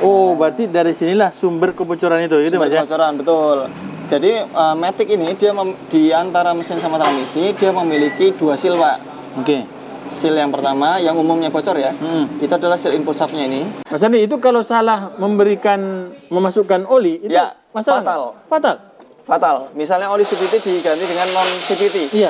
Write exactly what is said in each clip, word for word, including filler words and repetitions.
Oh, berarti dari sinilah sumber kebocoran itu, itu sumber Mas ya? Kebocoran, betul. Jadi uh, Matic ini dia mem, di antara mesin sama transmisi dia memiliki dua seal, Pak. Oke. Okay. Seal yang pertama yang umumnya bocor ya, hmm. itu adalah seal input shaftnya ini. Mas Andi, itu kalau salah memberikan memasukkan oli itu ya, masalah fatal. Gak? Fatal. Fatal. Misalnya oli C V T diganti dengan non C V T. Iya.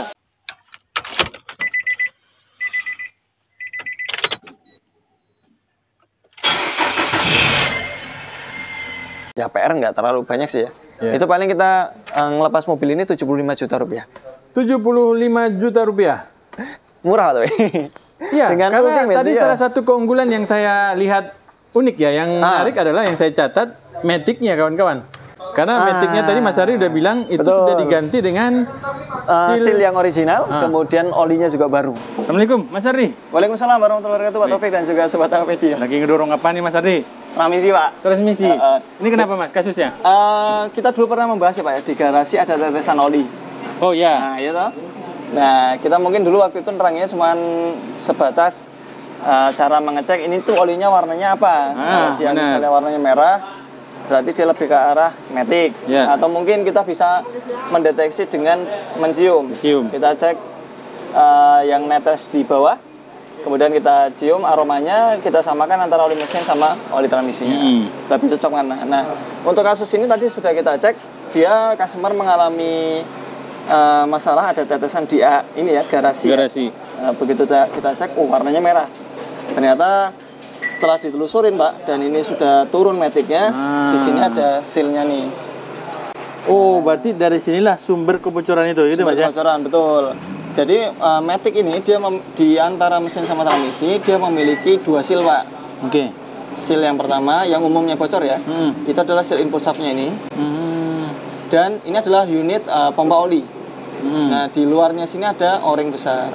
Ya P R nggak terlalu banyak sih ya. Yeah. Itu paling kita uh, ngelepas mobil ini tujuh puluh lima juta rupiah. tujuh puluh lima juta rupiah. Murah tapi. Iya, karena tadi ya. Salah satu keunggulan yang saya lihat unik ya, yang ah. menarik adalah yang saya catat Matic-nya kawan-kawan. Karena ah. Matic-nya tadi Mas Ari udah bilang itu Betul. Sudah diganti dengan uh, seal. seal yang original, ah. kemudian olinya juga baru. Assalamualaikum Mas Ari. Waalaikumsalam warahmatullahi wabarakatuh Pak Taufik dan juga Sobat Awedia. Lagi ngedorong apa nih Mas Ari? Transmisi Pak. Transmisi. Uh, uh, Ini kenapa Mas kasusnya? Uh, kita dulu pernah membahas ya Pak ya, di garasi ada tetesan oli. Oh iya. Nah, iya toh. Nah, kita mungkin dulu waktu itu nerangnya cuma sebatas uh, cara mengecek ini tuh olinya warnanya apa. Ah, kalau dia bener. Misalnya warnanya merah, berarti dia lebih ke arah Matic. Yeah. Atau mungkin kita bisa mendeteksi dengan mencium. Mencium. Kita cek uh, yang netes di bawah. Kemudian kita cium aromanya, kita samakan antara oli mesin sama oli transmisinya. Hmm. Lebih cocok mana. Nah, untuk kasus ini tadi sudah kita cek, dia customer mengalami uh, masalah ada tetesan di uh, ini ya garasi. Garasi. Ya. Uh, begitu kita cek, oh warnanya merah. Ternyata setelah ditelusurin Pak, dan ini sudah turun Matic-nya, ah. di sini ada seal-nya nih. Oh, berarti dari sinilah sumber kebocoran itu, itu Mas ya? Sumber kebocoran, betul. Jadi uh, Matic ini dia mem, di antara mesin sama transmisi dia memiliki dua seal Pak. Oke. Okay. Seal yang pertama yang umumnya bocor ya, hmm. itu adalah seal input shaftnya ini. Hmm. Dan ini adalah unit uh, pompa oli. Hmm. Nah di luarnya sini ada o-ring besar.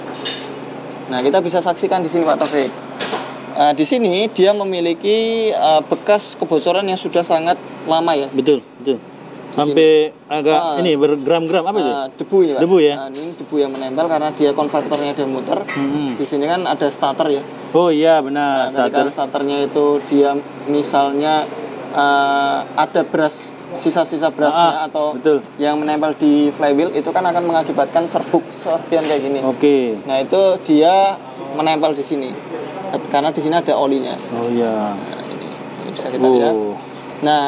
Nah kita bisa saksikan di sini Pak Taufik. Uh, di sini dia memiliki uh, bekas kebocoran yang sudah sangat lama ya. Betul, betul. Sampai agak uh, ini bergram-gram apa itu? Uh, debu ini Pak. Debu ya. Nah, ini debu yang menempel karena dia konverternya ada muter. Hmm. Di sini kan ada starter ya. Oh iya benar. Nah, starter. Ketika starternya itu dia misalnya uh, ada beras, sisa-sisa berasnya ah, atau betul. Yang menempel di flywheel itu kan akan mengakibatkan serbuk serpian kayak gini. Oke. Okay. Nah itu dia menempel di sini karena di sini ada olinya. Oh iya. Nah, ini, ini bisa kita lihat. Oh. Nah.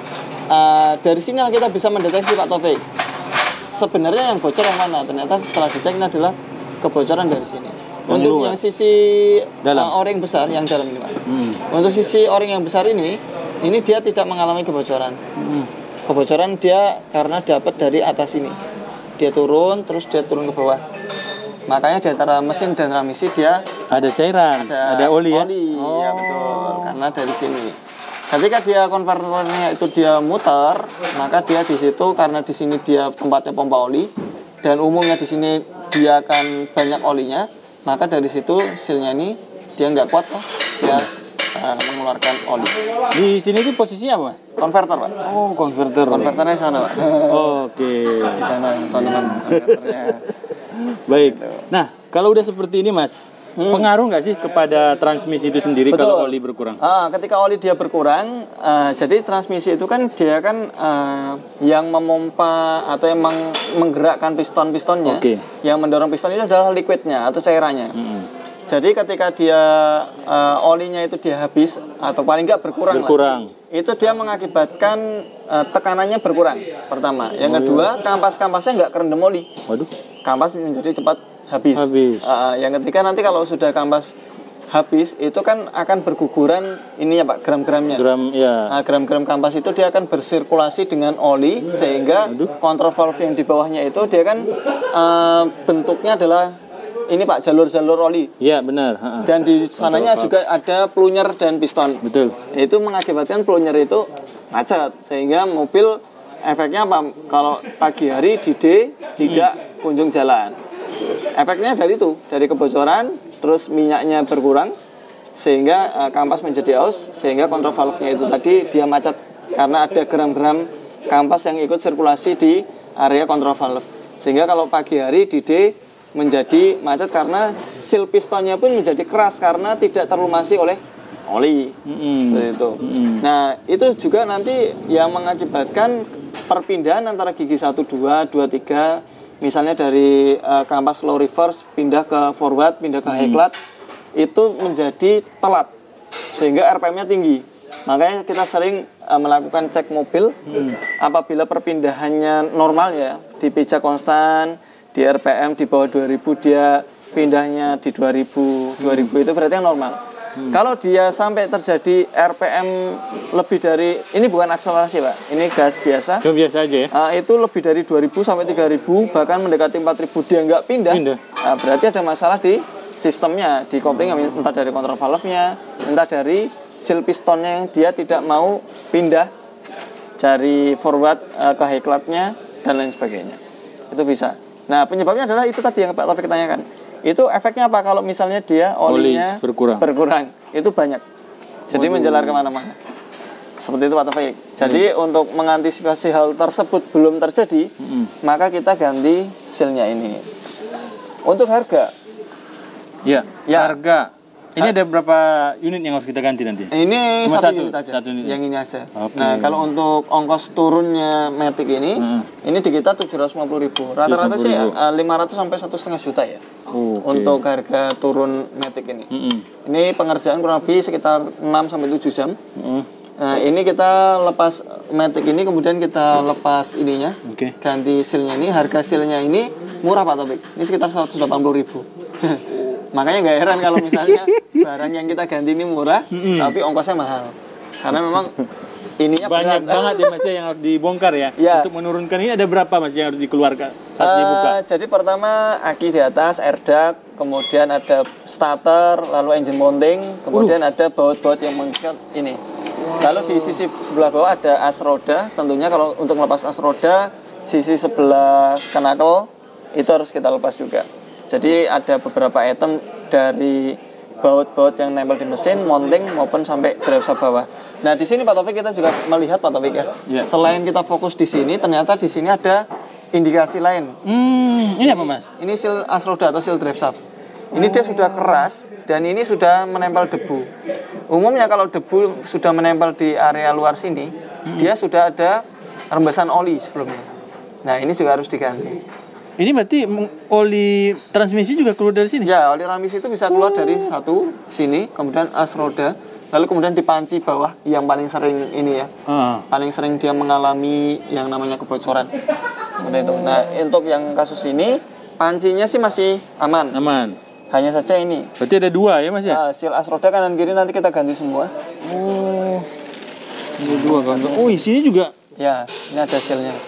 Uh, dari sini kita bisa mendeteksi Pak Taufik sebenarnya yang bocor yang mana. Ternyata setelah dicek ini adalah kebocoran dari sini. Yang untuk luar. Yang sisi uh, o-ring besar yang dalam ini Pak. Hmm. Untuk sisi o-ring yang besar ini, ini dia tidak mengalami kebocoran. Hmm. Kebocoran dia karena dapat dari atas ini. Dia turun, terus dia turun ke bawah. Makanya di antara mesin dan transmisi dia ada cairan, ada, ada oli ya. Oli, oh. Ya betul. Karena dari sini. Ketika dia konverternya itu dia muter, maka dia di situ karena di sini dia tempatnya pompa oli dan umumnya di sini dia akan banyak olinya, maka dari situ seal-nya ini dia nggak kuat lah, dia uh, mengeluarkan oli. Di sini itu posisinya apa? Konverter Pak. Oh konverter. Konverternya di sana Pak. Oh, oke. Okay. Di sana teman-teman konverternya. Baik. Nah kalau udah seperti ini Mas. Hmm. Pengaruh nggak sih kepada transmisi itu sendiri? Betul. Kalau oli berkurang? Ah, ketika oli dia berkurang, uh, jadi transmisi itu kan dia kan uh, yang memompa atau yang meng menggerakkan piston-pistonnya, okay. Yang mendorong piston itu adalah liquidnya atau cairannya. Hmm. Jadi ketika dia uh, olinya itu dia habis atau paling nggak berkurang, berkurang. Lah, itu dia mengakibatkan uh, tekanannya berkurang. Pertama, yang oh, kedua kampas-kampasnya nggak kerendam oli. Waduh. Kampas menjadi cepat habis. habis. Uh, yang ketiga nanti kalau sudah kampas habis itu kan akan berguguran ini ya Pak gram-gramnya. Gram ya. Nah, gram-gram kampas itu dia akan bersirkulasi dengan oli sehingga Aduh. Kontrol valve yang di bawahnya itu dia kan uh, bentuknya adalah ini Pak jalur-jalur oli. Iya benar. Ha -ha. Dan di sananya juga ada plunyer dan piston. Betul. Itu mengakibatkan plunyer itu macet sehingga mobil efeknya apa? Kalau pagi hari di D tidak hmm. kunjung jalan. Efeknya dari itu, dari kebocoran, terus minyaknya berkurang, sehingga uh, kampas menjadi aus, sehingga kontrol valve-nya itu tadi dia macet karena ada gram-gram kampas yang ikut sirkulasi di area kontrol valve. Sehingga kalau pagi hari di D menjadi macet karena seal pistonnya pun menjadi keras karena tidak terlumasi oleh oli. Mm-hmm. Seperti itu. Mm-hmm. Nah, itu juga nanti yang mengakibatkan perpindahan antara gigi satu, dua, dua, tiga, misalnya dari uh, kampas slow reverse pindah ke forward, pindah ke high clutch, mm-hmm. itu menjadi telat sehingga R P M-nya tinggi. Makanya kita sering uh, melakukan cek mobil. Hmm. Apabila perpindahannya normal ya, dipijak konstan, di R P M di bawah dua ribu, dia pindahnya di dua ribu, hmm. dua ribu itu berarti yang normal. Hmm. Kalau dia sampai terjadi R P M lebih dari, ini bukan akselerasi Pak, ini gas biasa. Gas biasa aja ya? Uh, itu lebih dari dua ribu sampai tiga ribu, bahkan mendekati empat ribu, dia nggak pindah. pindah. Uh, berarti ada masalah di sistemnya, di kopling, hmm. entah dari kontrol valve-nya, entah dari seal pistonnya yang dia tidak mau pindah dari forward uh, ke high clutch-nya dan lain sebagainya. Itu bisa. Nah, penyebabnya adalah itu tadi yang Pak Taufik tanyakan. Itu efeknya apa kalau misalnya dia olinya Oli berkurang. berkurang? Itu banyak. Jadi Waduh. menjalar kemana-mana. Seperti itu Pak Taufik. Jadi hmm. untuk mengantisipasi hal tersebut belum terjadi, hmm. maka kita ganti seal-nya ini. Untuk harga. Ya, ya. harga. Ini ada berapa unit yang harus kita ganti nanti? Ini satu, satu unit aja. Satu unit. Yang ini aja. Okay. Nah, kalau untuk ongkos turunnya Matic ini, hmm. ini di kita tujuh ratus lima puluh ribu. Rata-rata sih uh, lima ratus sampai satu koma lima juta ya. Oh, okay. Untuk harga turun Matic ini. Hmm. Ini pengerjaan kurang lebih sekitar enam sampai tujuh jam. Hmm. Nah, ini kita lepas Matic ini, kemudian kita lepas ininya. Okay. Ganti seal-nya ini. Harga seal-nya ini murah Pak Taufik. Ini sekitar seratus delapan puluh ribu. Makanya nggak heran kalau misalnya barang yang kita ganti ini murah, mm-hmm. tapi ongkosnya mahal. Karena memang ininya banyak berat. banget ya Mas yang harus dibongkar ya. ya. Untuk menurunkan ini ada berapa Mas yang harus dikeluarkan? Harus uh, dibuka? Jadi pertama aki di atas, air duct, kemudian ada starter, lalu engine mounting, kemudian uh. ada baut-baut yang mengikat ini. Lalu di sisi sebelah bawah ada as roda. Tentunya kalau untuk melepas as roda, sisi sebelah knuckle itu harus kita lepas juga. Jadi ada beberapa item dari baut-baut yang nempel di mesin, mounting maupun sampai drive bawah. Nah, di sini Pak Taufik kita juga melihat Pak Taufik ya. Yeah. Selain kita fokus di sini, ternyata di sini ada indikasi lain. Hmm, ini apa Mas? Ini seal as roda atau seal drive shaft. Ini oh. dia sudah keras dan ini sudah menempel debu. Umumnya kalau debu sudah menempel di area luar sini, hmm. dia sudah ada rembesan oli sebelumnya. Nah, ini juga harus diganti. Ini berarti oli transmisi juga keluar dari sini? Ya, oli transmisi itu bisa keluar oh. dari satu sini, kemudian as roda, lalu kemudian di panci bawah yang paling sering ini ya, uh. paling sering dia mengalami yang namanya kebocoran. Seperti itu. Nah, untuk yang kasus ini pancinya sih masih aman. Aman. Hanya saja ini. Berarti ada dua ya Mas ya? Nah, seal as roda kanan kiri nanti kita ganti semua. Oh, ini dua kan? Oh, di sini juga? Ya, ini ada sealnya.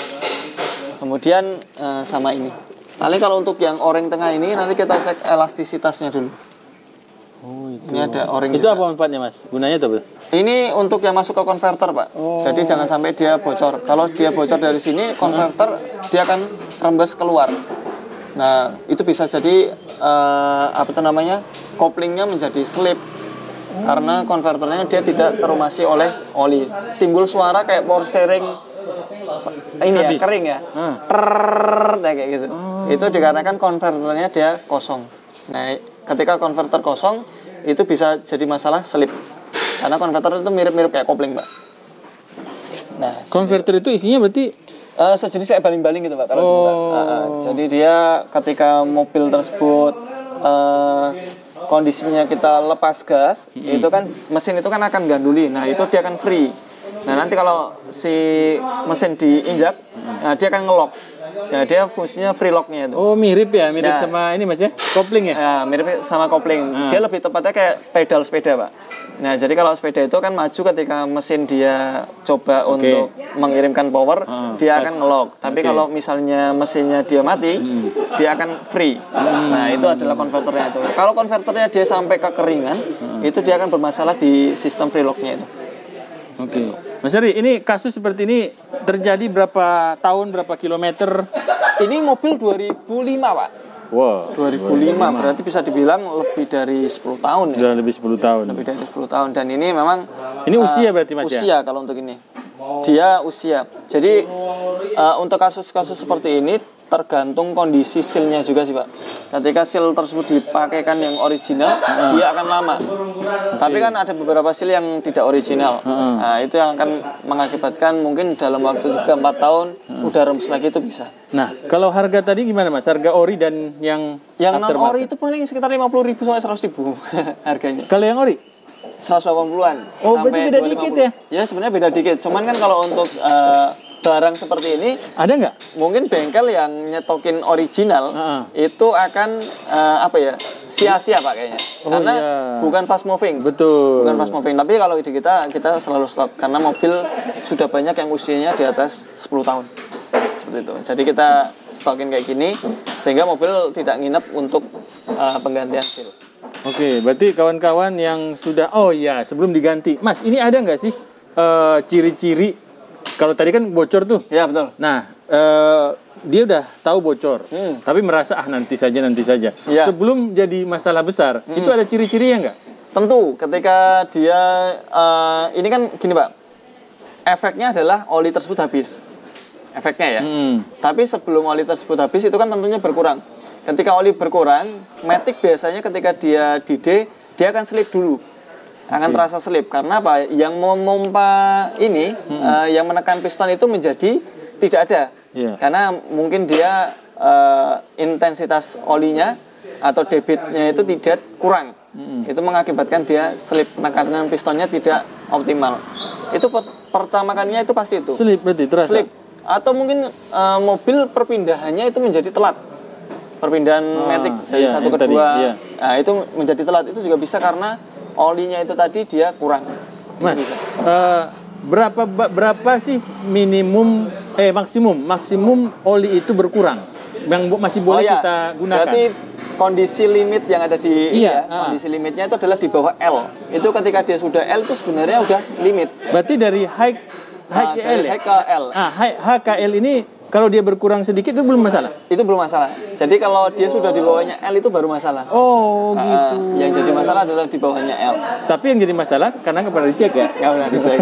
Kemudian uh, sama ini. Paling kalau untuk yang o-ring tengah ini nanti kita cek elastisitasnya dulu. Oh, itu. Ini ada o-ring. Itu apa manfaatnya Mas? Gunanya itu apa? Ini untuk yang masuk ke konverter Pak. Oh. Jadi jangan sampai dia bocor. Kalau dia bocor dari sini, konverter dia akan rembes keluar. Nah, itu bisa jadi uh, apa itu namanya? Koplingnya menjadi slip. Oh. Karena konverternya dia tidak terumasi oleh oli. Timbul suara kayak power steering ini ya, kering ya, hmm. Trrrr, kayak gitu. Hmm. Itu dikarenakan konverternya dia kosong. Nah, ketika konverter kosong, itu bisa jadi masalah slip. Karena konverter itu mirip-mirip kayak kopling, Mbak. Nah, konverter itu isinya berarti uh, sejenis kayak baling-baling gitu, Pak. Kalau oh. uh, uh, jadi dia ketika mobil tersebut uh, kondisinya kita lepas gas, hmm. itu kan mesin itu kan akan ganduli. Nah, itu dia akan free. Nah, nanti kalau si mesin diinjak, nah dia akan ngelock. Nah, dia fungsinya free lock-nya itu. Oh, mirip ya, mirip ya. Sama ini Mas ya, kopling ya? Ya, mirip sama kopling. Hmm. Dia lebih tepatnya kayak pedal sepeda, Pak. Nah, jadi kalau sepeda itu kan maju ketika mesin dia coba okay. untuk mengirimkan power, hmm. dia akan ngelock. Tapi okay. kalau misalnya mesinnya dia mati, hmm. dia akan free. Hmm. Nah, itu adalah konverternya itu. Kalau konverternya dia sampai kekeringan, hmm. itu dia akan bermasalah di sistem free lock-nya itu. Oke, okay. Mas Ari, ini kasus seperti ini terjadi berapa tahun, berapa kilometer? Ini mobil dua ribu lima, Pak. Wow. dua ribu lima, berarti bisa dibilang lebih dari sepuluh tahun ya. Sudah lebih sepuluh tahun. Lebih dari sepuluh tahun, dan ini memang ini usia uh, berarti Mas usia ya? Kalau untuk ini. Dia usia. Jadi uh, untuk kasus-kasus seperti ini tergantung kondisi sealnya juga sih Pak. Ketika seal tersebut dipakaikan yang original, hmm. dia akan lama. Okay. Tapi kan ada beberapa seal yang tidak original. Hmm. Nah itu yang akan mengakibatkan mungkin dalam waktu tiga empat tahun hmm. udah rembes lagi itu bisa. Nah kalau harga tadi gimana Mas? Harga ori dan yang yang non ori itu paling sekitar lima puluh ribu sampai seratus ribu harganya. Kalau yang ori? seratus delapan puluhan. Oh berarti beda dikit ya? Ya sebenarnya beda dikit. Cuman kan kalau untuk uh, barang seperti ini ada nggak? Mungkin bengkel yang nyetokin original uh-uh. itu akan uh, apa ya sia-sia Pak kayaknya, oh, karena iya. bukan fast moving. Betul. Bukan fast moving. Tapi kalau di kita kita selalu stok karena mobil sudah banyak yang usianya di atas sepuluh tahun seperti itu. Jadi kita stokin kayak gini sehingga mobil tidak nginep untuk uh, penggantian seal. Oke, berarti kawan-kawan yang sudah oh ya sebelum diganti, Mas ini ada nggak sih uh, ciri-ciri? Kalau tadi kan bocor tuh. Ya betul. Nah, uh, dia udah tahu bocor, hmm. tapi merasa ah nanti saja nanti saja. Ya. Sebelum jadi masalah besar, hmm. itu ada ciri-cirinya nggak? Tentu, ketika dia uh, ini kan gini Pak, efeknya adalah oli tersebut habis, efeknya ya. Hmm. Tapi sebelum oli tersebut habis itu kan tentunya berkurang. Ketika oli berkurang, matic biasanya ketika dia D D, dia akan slip dulu. Akan terasa selip karena apa? Yang memompa ini hmm. uh, yang menekan piston itu menjadi tidak ada yeah. karena mungkin dia uh, intensitas olinya atau debitnya itu tidak kurang hmm. itu mengakibatkan dia selip, penekanan pistonnya tidak optimal. Itu per pertama kalinya itu pasti itu selip berarti terasa selip atau mungkin uh, mobil perpindahannya itu menjadi telat, perpindahan oh, matic dari yeah, satu ke dua yeah. nah itu menjadi telat, itu juga bisa karena olinya itu tadi dia kurang. Mas, uh, berapa berapa sih minimum eh maksimum maksimum oli itu berkurang yang masih boleh oh, iya. kita gunakan? Berarti kondisi limit yang ada di iya, ya, uh. kondisi limitnya itu adalah di bawah L. Itu ketika dia sudah L itu sebenarnya udah limit. Berarti dari high high uh, L. High ke L. Ah, high, high ke L ini kalau dia berkurang sedikit itu belum masalah? Itu belum masalah. Jadi kalau dia sudah di bawahnya L itu baru masalah. Oh gitu. Uh, yang jadi masalah adalah di bawahnya L. Tapi yang jadi masalah karena nggak pernah dicek ya? Nggak pernah dicek.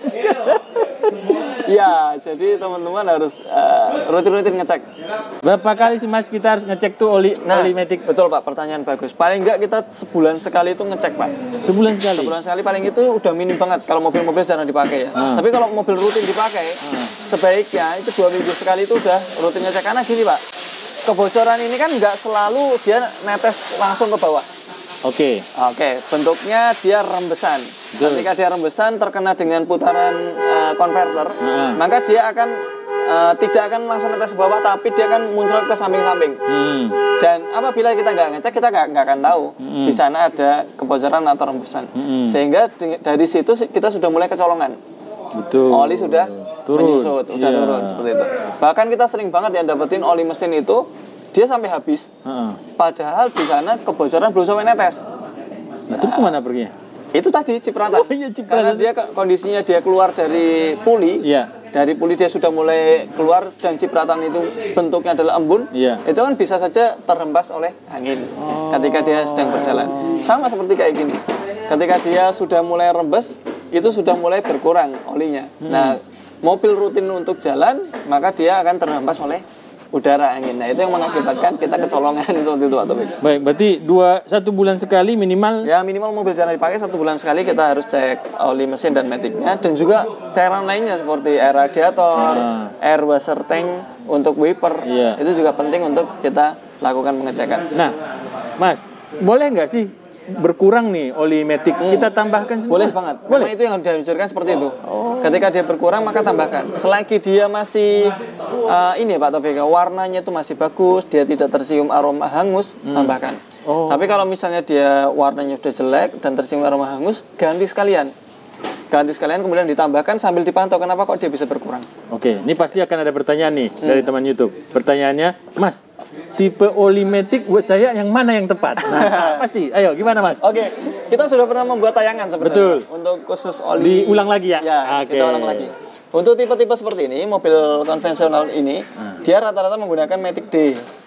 Ya, jadi teman-teman harus rutin-rutin uh, ngecek. Berapa kali sih Mas kita harus ngecek tuh oli nah, oli matic? Betul Pak, pertanyaan bagus. Paling nggak kita sebulan sekali itu ngecek Pak. Sebulan sekali? Sebulan sekali paling itu udah minim banget kalau mobil-mobil jarang dipakai ya. Hmm. Tapi kalau mobil rutin dipakai, hmm. sebaiknya itu dua minggu sekali itu udah rutin ngecek. Karena gini Pak, kebocoran ini kan nggak selalu dia netes langsung ke bawah. Oke. Okay. Oke, okay. Bentuknya dia rembesan. Betul. Ketika dia rembesan terkena dengan putaran uh, konverter, hmm. maka dia akan uh, tidak akan langsung netes ke bawah, tapi dia akan muncul ke samping-samping. Hmm. Dan apabila kita nggak ngecek, kita nggak akan tahu hmm. di sana ada kebocoran atau rembesan. Hmm. Sehingga dari situ kita sudah mulai kecolongan. Betul. Oli sudah turun. menyusut, udah yeah. turun seperti itu. Bahkan kita sering banget yang dapetin oli mesin itu dia sampai habis, uh-uh. padahal di sana kebocoran belum sampai netes. Nah, terus kemana perginya? Itu tadi cipratan. Oh, iya, cipratan. Karena dia kondisinya dia keluar dari puli, yeah. dari puli dia sudah mulai keluar dan cipratan itu bentuknya adalah embun, yeah. itu kan bisa saja terhempas oleh angin oh. ketika dia sedang berjalan. Sama seperti kayak gini, ketika dia sudah mulai rembes, itu sudah mulai berkurang olinya. Hmm. Nah, mobil rutin untuk jalan, maka dia akan terhempas oleh udara angin. Nah itu yang mengakibatkan kita kecolongan seperti itu atau beda. Baik, berarti dua satu bulan sekali minimal. Ya minimal mobil jarang dipakai satu bulan sekali kita harus cek oli mesin dan maticnya dan juga cairan lainnya seperti air radiator, ah. air washer tank untuk wiper. Yeah. Itu juga penting untuk kita lakukan pengecekan. Nah, Mas, boleh nggak sih berkurang nih oli matic hmm. kita tambahkan? Boleh banget. Boleh. Memang itu yang dianjurkan seperti itu. Oh. Ketika dia berkurang maka tambahkan. Selagi dia masih uh, ini Pak Taufik, warnanya itu masih bagus, dia tidak tercium aroma hangus, hmm. tambahkan. Oh. Tapi kalau misalnya dia warnanya sudah jelek dan tercium aroma hangus, ganti sekalian. Ganti sekalian kemudian ditambahkan sambil dipantau kenapa kok dia bisa berkurang. Oke, ini pasti akan ada pertanyaan nih hmm. dari teman YouTube. Pertanyaannya, Mas, tipe oli matic buat saya yang mana yang tepat? Nah, pasti. Ayo, gimana Mas? Oke, kita sudah pernah membuat tayangan sebenarnya. Betul. Untuk khusus oli. Diulang lagi ya? Ya, okay. Kita ulang lagi. Untuk tipe-tipe seperti ini, mobil konvensional ini, hmm. dia rata-rata menggunakan matic D.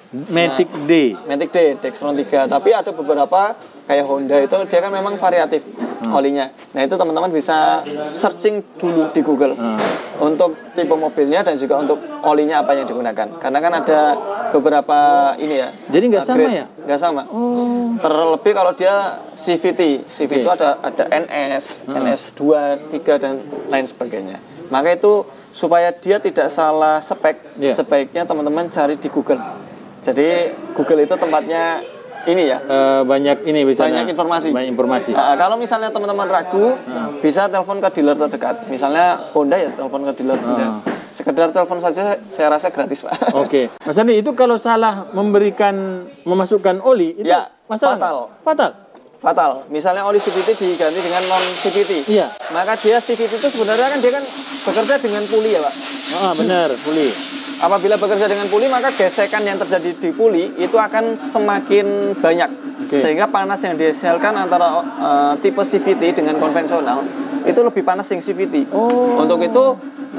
Matic nah, D. Matic D, Dextron tiga. Tapi ada beberapa kayak Honda itu dia kan memang variatif hmm. olinya. Nah itu teman-teman bisa searching dulu di Google hmm. untuk tipe mobilnya dan juga untuk olinya apa yang digunakan. Karena kan ada beberapa ini ya. Jadi nggak uh, sama ya? Nggak sama. Oh. Terlebih kalau dia C V T, C V T okay. itu ada ada N S, hmm. N S dua, tiga dan lain sebagainya. Maka itu supaya dia tidak salah spek, yeah. sebaiknya teman-teman cari di Google. Jadi Google itu tempatnya ini ya uh, banyak ini bisa banyak informasi. Banyak informasi. Uh, kalau misalnya teman-teman ragu, hmm. bisa telepon ke dealer terdekat. Misalnya Honda ya telepon ke dealer Honda. Hmm. Sekedar telepon saja saya rasa gratis, Pak. Oke. Okay. Mas Andi, itu kalau salah memberikan memasukkan oli itu ya, masalah fatal. Fatal. Fatal. Misalnya oli C V T diganti dengan non C V T. Iya. Maka dia C V T itu sebenarnya kan dia kan bekerja dengan puli ya, Pak. Ah, benar, puli. Apabila bekerja dengan puli, maka gesekan yang terjadi di puli itu akan semakin banyak. Okay. Sehingga panas yang dihasilkan antara uh, tipe C V T dengan konvensional itu lebih panas yang C V T. Oh. Untuk itu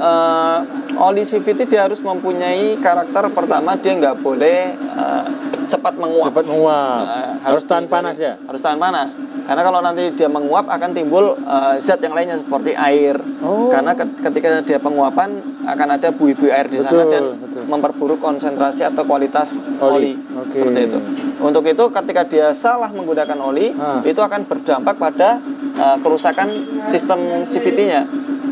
uh, oli C V T dia harus mempunyai karakter pertama, dia nggak boleh uh, cepat menguap. Cepat menguap. Uh, harus tahan panas ya. Harus tahan panas. Karena kalau nanti dia menguap akan timbul uh, zat yang lainnya seperti air. Oh. Karena ketika dia penguapan akan ada buih-buih air di betul, sana dan betul. memperburuk konsentrasi atau kualitas oli. oli. Okay. Seperti itu. Untuk itu ketika dia salah menggunakan oli, ah. itu akan berdampak pada uh, kerusakan sistem C V T-nya.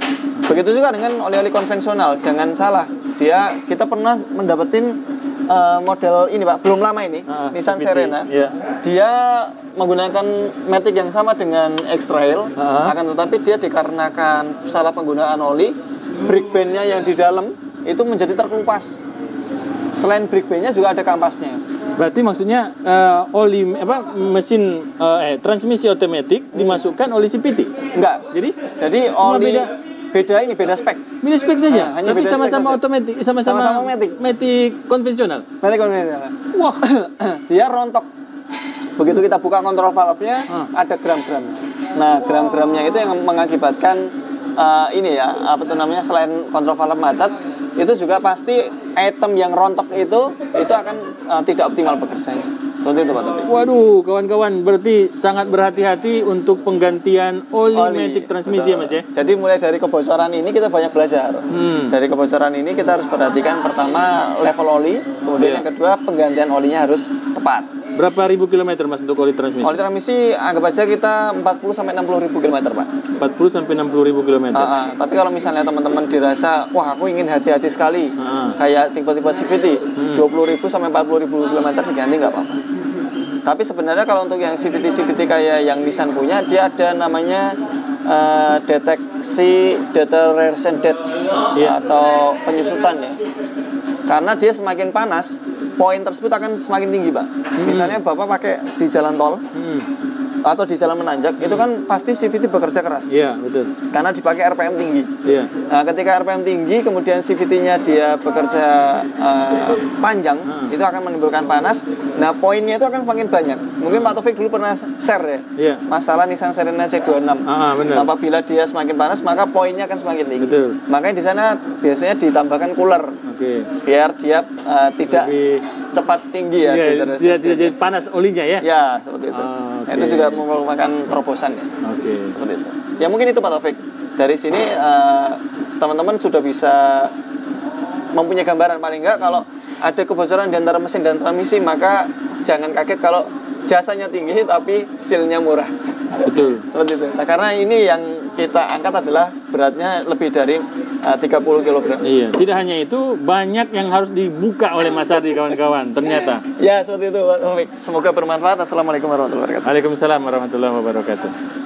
Begitu juga dengan oli-oli konvensional. Jangan salah. Dia kita pernah mendapetin uh, model ini, Pak, belum lama ini, ah, Nissan C V T. Serena. Yeah. Dia menggunakan Matic yang sama dengan X-Trail, ah. akan tetapi dia dikarenakan salah penggunaan oli, brake band-nya yang di dalam itu menjadi terkelupas. Selain brake band-nya juga ada kampasnya. Berarti maksudnya uh, oli apa mesin uh, eh transmisi otomatis hmm. dimasukkan oli C V T? Enggak. Jadi jadi cuma oli beda beda ini beda spek. Beda spek saja. Nah, hanya tapi beda sama-sama otomatis, sama-sama, sama-sama Matic. Matic konvensional. Matic konvensional. Wah, dia rontok. Begitu kita buka kontrol valve-nya, hmm. ada gram-gram. Nah, gram-gramnya itu yang mengakibatkan uh, ini ya, apa itu namanya, selain kontrol valve macet, itu juga pasti item yang rontok itu itu akan uh, tidak optimal bekerjanya. Seperti itu, Pak Taufik. Waduh, kawan-kawan, berarti sangat berhati-hati untuk penggantian oli, oli Matic transmisi ya, Mas ya. Jadi mulai dari kebocoran ini kita banyak belajar. Hmm. Dari kebocoran ini kita harus perhatikan pertama level oli, kemudian yeah. yang kedua penggantian olinya harus tepat. Berapa ribu kilometer, Mas, untuk oli transmisi? Oli transmisi anggap aja kita empat puluh sampai enam puluh ribu kilometer, Pak. empat puluh sampai enam puluh ribu kilometer. Uh, uh, tapi kalau misalnya teman-teman dirasa, wah aku ingin hati-hati sekali, uh. kayak tipe-tipe C V T, hmm. dua puluh ribu sampai empat puluh ribu kilometer diganti nggak apa-apa. Tapi sebenarnya kalau untuk yang C V T C V T kayak yang Nissan punya, dia ada namanya uh, deteksi deterioration depth yeah. atau penyusutan ya. Karena dia semakin panas, poin tersebut akan semakin tinggi, Pak. Hmm. Misalnya Bapak pakai di jalan tol hmm. atau di jalan menanjak, hmm. itu kan pasti C V T bekerja keras. Iya, betul. Karena dipakai R P M tinggi. Iya. Nah, ketika R P M tinggi, kemudian C V T-nya dia bekerja uh, panjang, hmm. itu akan menimbulkan panas. Nah, poinnya itu akan semakin banyak. Mungkin Pak Taufik dulu pernah share ya, iya. masalah Nissan Serena C dua puluh enam. Ah, benar. Apabila dia semakin panas, maka poinnya akan semakin tinggi. Betul. Makanya di sana biasanya ditambahkan cooler. Oke. Biar dia uh, tidak lebih cepat tinggi ya. Iya, tidak tidak jadi panas olinya ya. Ya, seperti itu. Oh, okay. Itu juga merupakan terobosan ya. Oke. Okay. Seperti itu. Ya mungkin itu Pak Taufik. Dari sini uh, teman-teman sudah bisa mempunyai gambaran, paling enggak kalau ada kebocoran di antara mesin dan transmisi, maka jangan kaget kalau jasanya tinggi tapi seal-nya murah. Betul. Seperti itu. Nah, karena ini yang kita angkat adalah beratnya lebih dari uh, tiga puluh kilogram. Iya, tidak hanya itu, banyak yang harus dibuka oleh Mas Ardi kawan-kawan, ternyata. Ya, seperti itu Pak Taufik. Semoga bermanfaat. Assalamualaikum warahmatullahi wabarakatuh. Waalaikumsalam warahmatullahi wabarakatuh.